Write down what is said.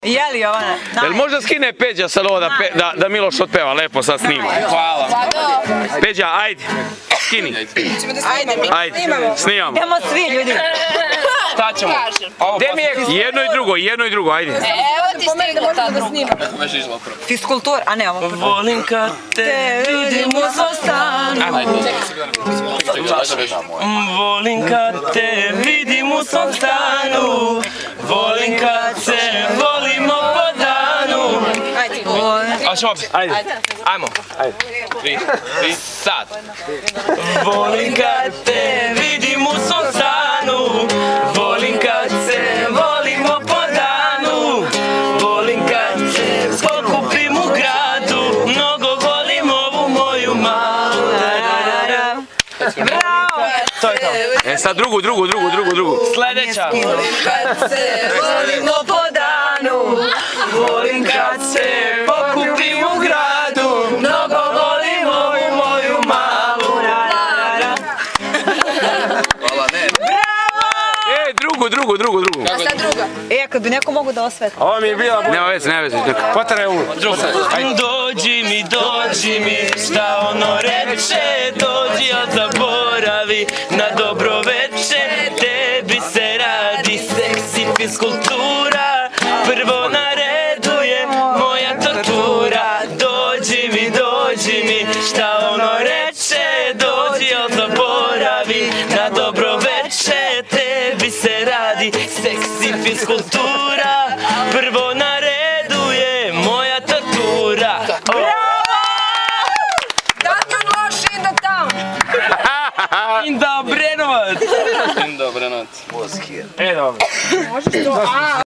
Jeli Jovana? Jel možda skine Peđa sad ovo da Miloš otpeva, lepo sad snima. Hvala. Peđa, ajde, skini. Ajde, snimamo. Idemo svi ljudi. Šta ćemo? Jedno i drugo, ajde. Evo ti stigla ta druga. Fiskultura, a ne ovo. Volim kad te vidim u svom stanu. Volim kad te vidim u svom stanu. Volim kad se volimo po danu. Hoćemo opet? Ajde. Ajmo. Sad. Volim kad te vidim u svom stanu. Volim kad se volimo po danu. Volim kad se pokupim u gradu. Mnogo volim ovu moju malu. Bravo! To je to. E sad drugu. Sledeća. Volim kad se volimo po danu. Volim kad se pokupim u gradu. Mnogo volim ovu moju malu. E, drugu. A sad druga. E, kad bi neko mogu da osveti. Ovo mi je bila... Nema veze. Potare ovu. Dođi mi, šta ono reče, dođi, a zaboravi na dobro veče. Tebi se radi seksi fiskultura, prvo na redu je moja tortura. Dođi mi, šta ono reče, dođi, a zaboravi na dobro veče. Tebi se radi seksi fiskultura, prvo